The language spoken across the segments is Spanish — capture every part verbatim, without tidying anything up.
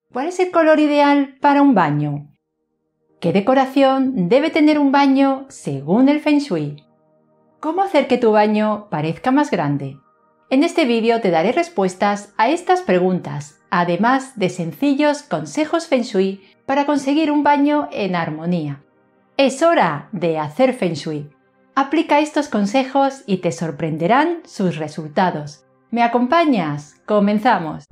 ¿Cuál es el color ideal para un baño? ¿Qué decoración debe tener un baño según el Feng Shui? ¿Cómo hacer que tu baño parezca más grande? En este vídeo te daré respuestas a estas preguntas, además de sencillos consejos Feng Shui para conseguir un baño en armonía. Es hora de hacer Feng Shui. Aplica estos consejos y te sorprenderán sus resultados. ¿Me acompañas? ¡Comenzamos!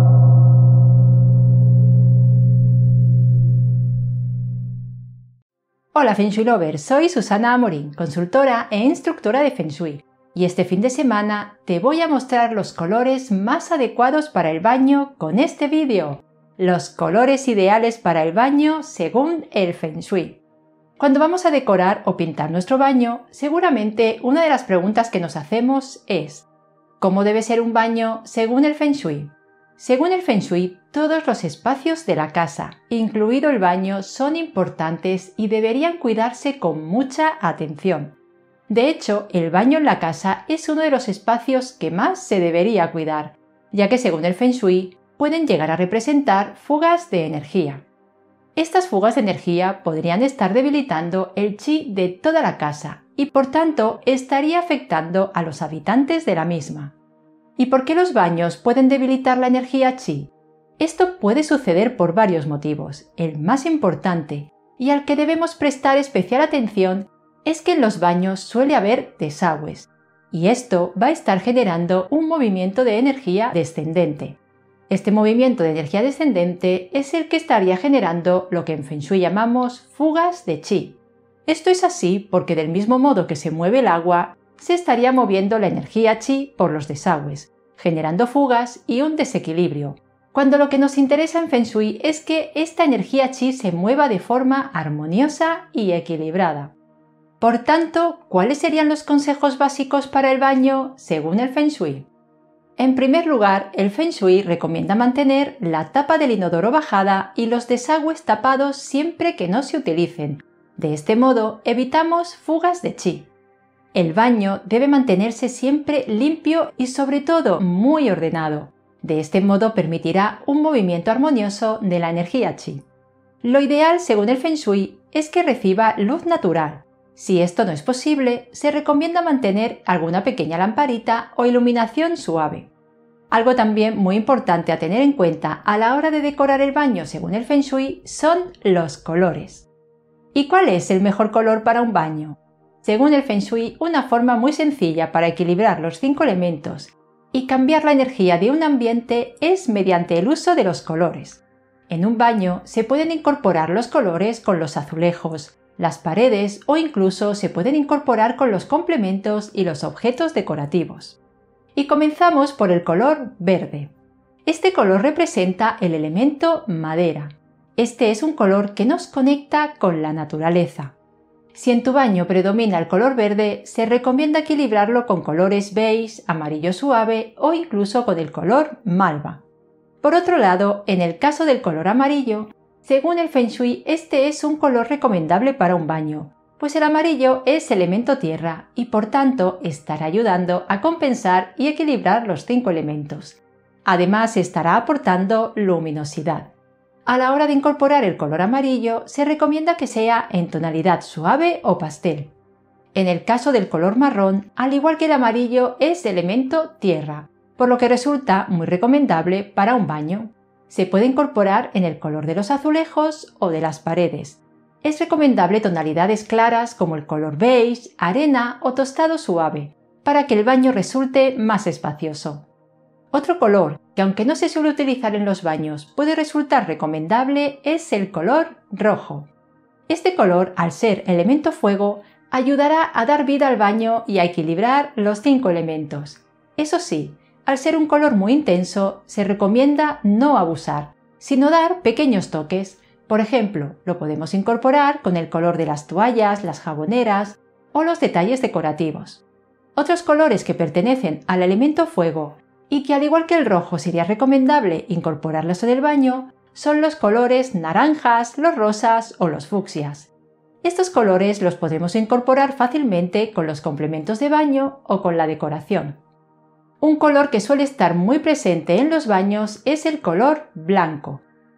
Hola Feng Shui Lover, soy Susana Amorín, consultora e instructora de Feng Shui, y este fin de semana te voy a mostrar los colores más adecuados para el baño con este vídeo. Los colores ideales para el baño según el Feng Shui. Cuando vamos a decorar o pintar nuestro baño, seguramente una de las preguntas que nos hacemos es ¿cómo debe ser un baño según el Feng Shui? Según el Feng Shui, todos los espacios de la casa, incluido el baño, son importantes y deberían cuidarse con mucha atención. De hecho, el baño en la casa es uno de los espacios que más se debería cuidar, ya que según el Feng Shui, pueden llegar a representar fugas de energía. Estas fugas de energía podrían estar debilitando el chi de toda la casa y por tanto estaría afectando a los habitantes de la misma. ¿Y por qué los baños pueden debilitar la energía chi? Esto puede suceder por varios motivos. El más importante, y al que debemos prestar especial atención, es que en los baños suele haber desagües, y esto va a estar generando un movimiento de energía descendente. Este movimiento de energía descendente es el que estaría generando lo que en Feng Shui llamamos fugas de chi. Esto es así porque del mismo modo que se mueve el agua, se estaría moviendo la energía chi por los desagües, generando fugas y un desequilibrio, cuando lo que nos interesa en Feng Shui es que esta energía chi se mueva de forma armoniosa y equilibrada. Por tanto, ¿cuáles serían los consejos básicos para el baño según el Feng Shui? En primer lugar, el Feng Shui recomienda mantener la tapa del inodoro bajada y los desagües tapados siempre que no se utilicen. De este modo, evitamos fugas de chi. El baño debe mantenerse siempre limpio y sobre todo muy ordenado. De este modo permitirá un movimiento armonioso de la energía chi. Lo ideal, según el Feng Shui, es que reciba luz natural. Si esto no es posible, se recomienda mantener alguna pequeña lamparita o iluminación suave. Algo también muy importante a tener en cuenta a la hora de decorar el baño según el Feng Shui son los colores. ¿Y cuál es el mejor color para un baño? Según el Feng Shui, una forma muy sencilla para equilibrar los cinco elementos y cambiar la energía de un ambiente es mediante el uso de los colores. En un baño se pueden incorporar los colores con los azulejos, las paredes o incluso se pueden incorporar con los complementos y los objetos decorativos. Y comenzamos por el color verde. Este color representa el elemento madera. Este es un color que nos conecta con la naturaleza. Si en tu baño predomina el color verde, se recomienda equilibrarlo con colores beige, amarillo suave o incluso con el color malva. Por otro lado, en el caso del color amarillo, según el Feng Shui, este es un color recomendable para un baño, pues el amarillo es elemento tierra y por tanto estará ayudando a compensar y equilibrar los cinco elementos. Además, estará aportando luminosidad. A la hora de incorporar el color amarillo, se recomienda que sea en tonalidad suave o pastel. En el caso del color marrón, al igual que el amarillo, es elemento tierra, por lo que resulta muy recomendable para un baño. Se puede incorporar en el color de los azulejos o de las paredes. Es recomendable tonalidades claras como el color beige, arena o tostado suave, para que el baño resulte más espacioso. Otro color, que aunque no se suele utilizar en los baños, puede resultar recomendable es el color rojo. Este color, al ser elemento fuego, ayudará a dar vida al baño y a equilibrar los cinco elementos. Eso sí, al ser un color muy intenso, se recomienda no abusar, sino dar pequeños toques. Por ejemplo, lo podemos incorporar con el color de las toallas, las jaboneras o los detalles decorativos. Otros colores que pertenecen al elemento fuego y que al igual que el rojo sería recomendable incorporarlos en el baño, son los colores naranjas, los rosas o los fucsias. Estos colores los podemos incorporar fácilmente con los complementos de baño o con la decoración. Un color que suele estar muy presente en los baños es el color blanco.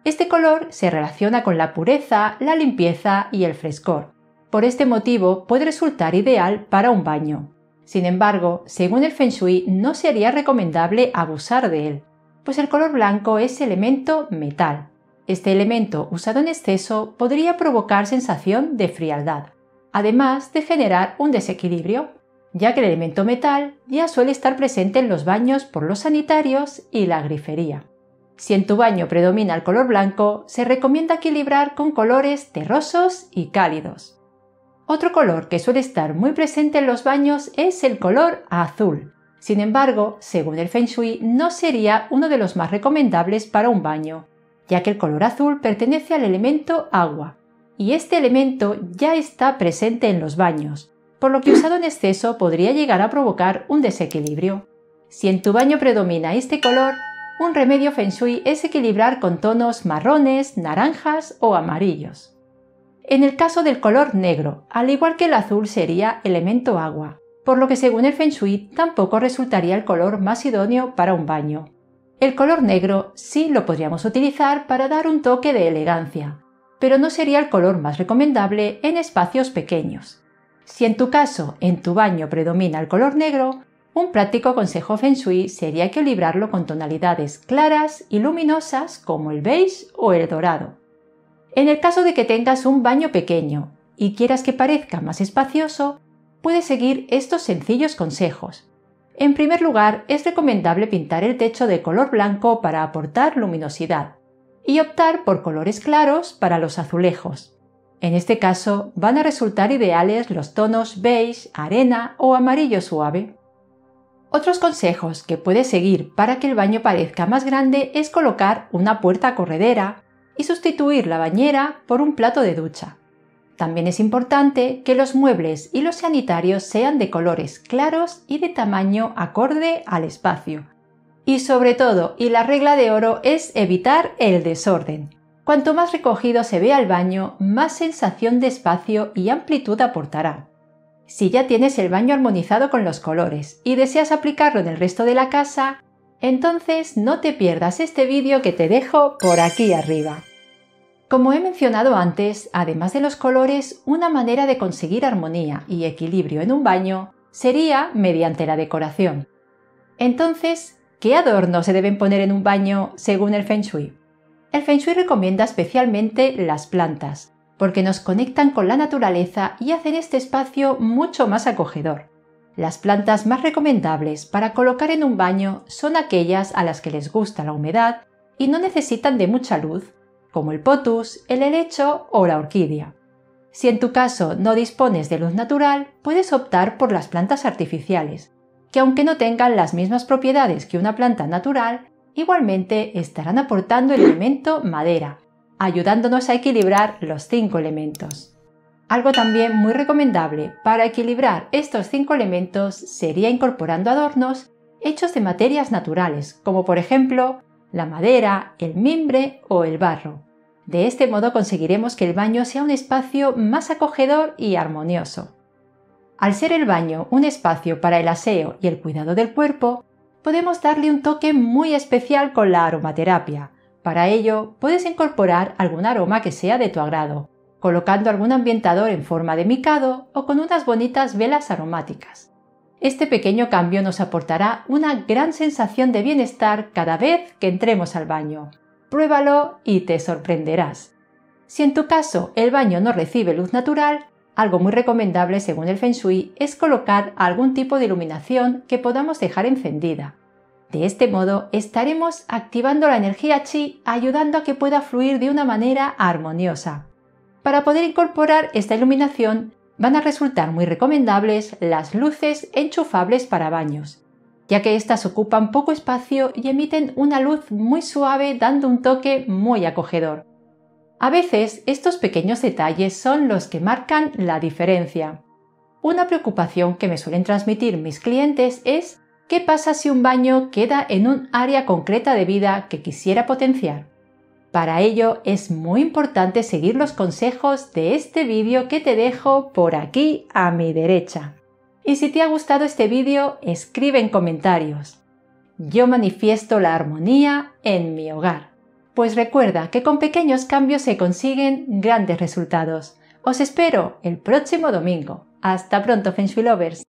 Este color se relaciona con la pureza, la limpieza y el frescor. Por este motivo puede resultar ideal para un baño. Sin embargo, según el Feng Shui, no sería recomendable abusar de él, pues el color blanco es elemento metal. Este elemento usado en exceso podría provocar sensación de frialdad, además de generar un desequilibrio, ya que el elemento metal ya suele estar presente en los baños por los sanitarios y la grifería. Si en tu baño predomina el color blanco, se recomienda equilibrar con colores terrosos y cálidos. Otro color que suele estar muy presente en los baños es el color azul. Sin embargo, según el Feng Shui, no sería uno de los más recomendables para un baño, ya que el color azul pertenece al elemento agua, y este elemento ya está presente en los baños, por lo que usado en exceso podría llegar a provocar un desequilibrio. Si en tu baño predomina este color, un remedio Feng Shui es equilibrar con tonos marrones, naranjas o amarillos. En el caso del color negro, al igual que el azul sería elemento agua, por lo que según el Feng Shui tampoco resultaría el color más idóneo para un baño. El color negro sí lo podríamos utilizar para dar un toque de elegancia, pero no sería el color más recomendable en espacios pequeños. Si en tu caso, en tu baño predomina el color negro, un práctico consejo Feng Shui sería equilibrarlo con tonalidades claras y luminosas como el beige o el dorado. En el caso de que tengas un baño pequeño y quieras que parezca más espacioso, puedes seguir estos sencillos consejos. En primer lugar, es recomendable pintar el techo de color blanco para aportar luminosidad y optar por colores claros para los azulejos. En este caso, van a resultar ideales los tonos beige, arena o amarillo suave. Otros consejos que puedes seguir para que el baño parezca más grande es colocar una puerta corredera y sustituir la bañera por un plato de ducha. También es importante que los muebles y los sanitarios sean de colores claros y de tamaño acorde al espacio. Y sobre todo, y la regla de oro es evitar el desorden. Cuanto más recogido se vea el baño, más sensación de espacio y amplitud aportará. Si ya tienes el baño armonizado con los colores y deseas aplicarlo en el resto de la casa, entonces no te pierdas este vídeo que te dejo por aquí arriba. Como he mencionado antes, además de los colores, una manera de conseguir armonía y equilibrio en un baño sería mediante la decoración. Entonces, ¿qué adornos se deben poner en un baño según el Feng Shui? El Feng Shui recomienda especialmente las plantas, porque nos conectan con la naturaleza y hacen este espacio mucho más acogedor. Las plantas más recomendables para colocar en un baño son aquellas a las que les gusta la humedad y no necesitan de mucha luz, como el potus, el helecho o la orquídea. Si en tu caso no dispones de luz natural, puedes optar por las plantas artificiales, que aunque no tengan las mismas propiedades que una planta natural, igualmente estarán aportando el elemento madera, ayudándonos a equilibrar los cinco elementos. Algo también muy recomendable para equilibrar estos cinco elementos sería incorporando adornos hechos de materias naturales, como por ejemplo la madera, el mimbre o el barro. De este modo conseguiremos que el baño sea un espacio más acogedor y armonioso. Al ser el baño un espacio para el aseo y el cuidado del cuerpo, podemos darle un toque muy especial con la aromaterapia. Para ello, puedes incorporar algún aroma que sea de tu agrado, colocando algún ambientador en forma de micado o con unas bonitas velas aromáticas. Este pequeño cambio nos aportará una gran sensación de bienestar cada vez que entremos al baño. Pruébalo y te sorprenderás. Si en tu caso el baño no recibe luz natural, algo muy recomendable según el Feng Shui es colocar algún tipo de iluminación que podamos dejar encendida. De este modo estaremos activando la energía chi, ayudando a que pueda fluir de una manera armoniosa. Para poder incorporar esta iluminación van a resultar muy recomendables las luces enchufables para baños, ya que éstas ocupan poco espacio y emiten una luz muy suave dando un toque muy acogedor. A veces estos pequeños detalles son los que marcan la diferencia. Una preocupación que me suelen transmitir mis clientes es ¿qué pasa si un baño queda en un área concreta de vida que quisiera potenciar? Para ello es muy importante seguir los consejos de este vídeo que te dejo por aquí a mi derecha. Y si te ha gustado este vídeo, escribe en comentarios. Yo manifiesto la armonía en mi hogar. Pues recuerda que con pequeños cambios se consiguen grandes resultados. Os espero el próximo domingo. ¡Hasta pronto, Feng Shui Lovers!